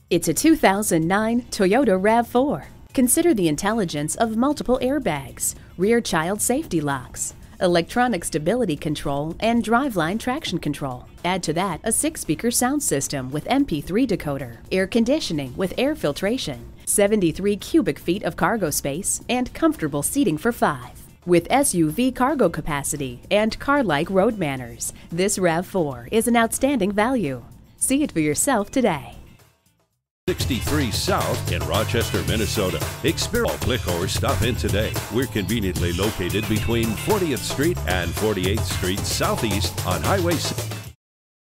It's a 2009 Toyota RAV4. Consider the intelligence of multiple airbags, rear child safety locks, electronic stability control, and driveline traction control. Add to that a 6-speaker sound system with MP3 decoder, air conditioning with air filtration, 73 cubic feet of cargo space, and comfortable seating for 5. With SUV cargo capacity and car-like road manners, this RAV4 is an outstanding value. See it for yourself today. 63 South in Rochester, Minnesota. Experience, click or stop in today. We're conveniently located between 40th Street and 48th Street Southeast on Highway 6.